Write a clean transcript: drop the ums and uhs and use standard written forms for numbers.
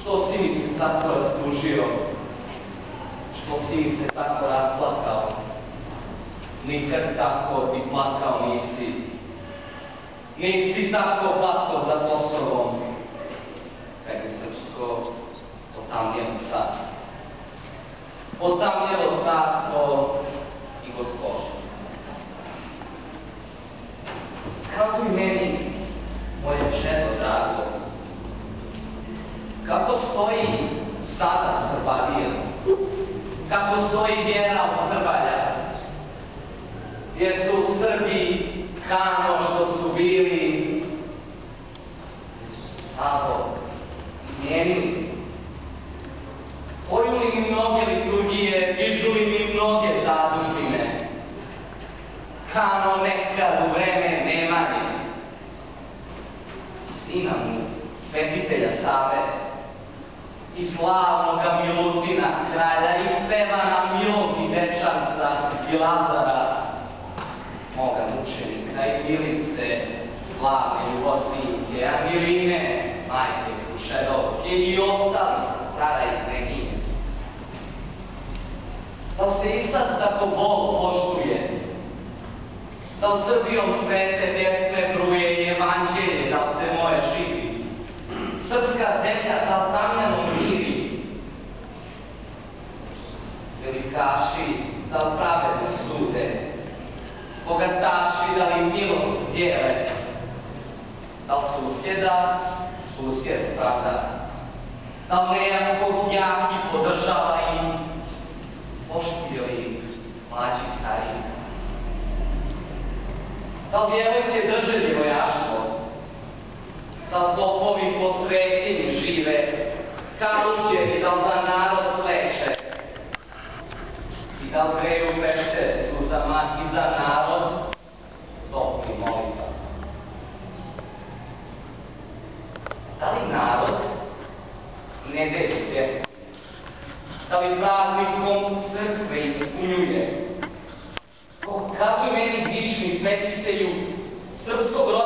Što si mi se tako rastužio? Što si mi se tako rasplakao? Nikad tako ti plakao nisi. Nisi tako plakao za Kosovom, kad je srpsko potamnjelo carstvo. Potamnjelo carstvo i gospodstvo. Kazuj meni, moje čedo drago, kako stoji sada Srbadija, kako stoji vjera od Srbalja, gdje su Srbi kano što su bili, gdje su se samo izmijenili. Poju li mi mnoge liturgije, dižu li mi mnoge zadužbine, kano nekad u vreme Nemanje, sina mu, svetitelja Save, i slavnoga Milutina, kralja i Stevana Milog i Dečanca i Lazara, moga mučenika i Milice, slavne ljubostinke, Angeline, majke Krušedovke i ostalih cara i kneginja. Da se i sad tako Bog poštuje, da li Srbijom svete pjesme bruje i evanđelje, da li se moje živi, srpska zemlja da li tamjanom miri, velikaši da li pravedno sude, bogataši da li milost dijele, da li susjed pravda, da li nekog jaki podržava i poštio i mlađi stariji, da li djevojke drže djevojaštvo, da li popovi po svetinju žive, kaluđeri da li za narod pleče, i da li greju peštere suzama i za narod topli molitva. Da li narod nedelju svjetlo, da li praznikom crkve ispunjuje? Kazuj meni dični svetitelju srpskog roda